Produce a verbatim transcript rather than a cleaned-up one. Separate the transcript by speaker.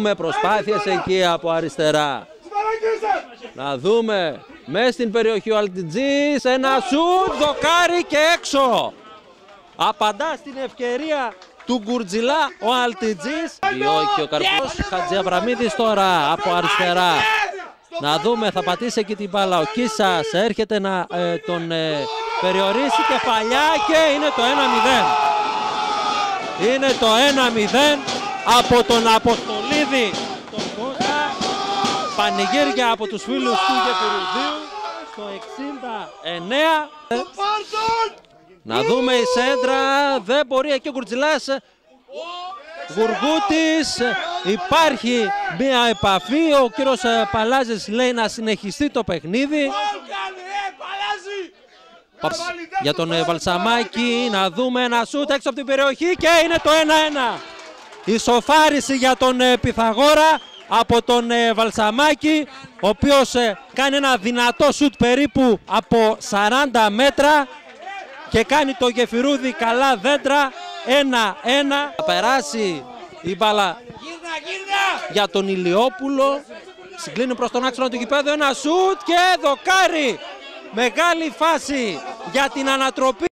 Speaker 1: Με προσπάθειες εκεί από αριστερά. Να δούμε μέσα στην περιοχή ο Αλτιτζής, ένα σουτ, δοκάρι και έξω. Απαντά στην ευκαιρία του Γκουρτζιλά ο Αλτιτζής. Διώκει ο Καρπός, Χατζιαβραμίδης τώρα από αριστερά. Να δούμε, θα πατήσει εκεί την μπάλα. Ο Κίσας έρχεται να ε, τον ε, περιορίσει, κεφαλιά και είναι το ένα μηδέν. Είναι το ένα μηδέν από τον Αποστολίδη τον Κώστα. Πανηγύρια από τους φίλους του Γεφυρουδίου στο εξήντα εννέα. Να δούμε η σέντρα, δεν μπορεί εκεί ο Γκουρτζιλάς. Γουργούτης, υπάρχει μια επαφή, ο κύριος Παλάζης λέει να συνεχιστεί το παιχνίδι. Για τον Βαλσαμάκη, να δούμε ένα σούτ έξω από την περιοχή και είναι το ένα ένα. Ισοφάριση για τον Πυθαγόρα από τον Βαλσαμάκη, ο οποίος κάνει ένα δυνατό σούτ περίπου από σαράντα μέτρα και κάνει το Γεφυρούδι καλά δέντρα. ένα ένα. Θα περάσει η μπάλα για τον Ηλιόπουλο. Συγκλίνει προς τον άξονα του γηπέδου. Ένα σούτ και δοκάρι. Μεγάλη φάση για την ανατροπή.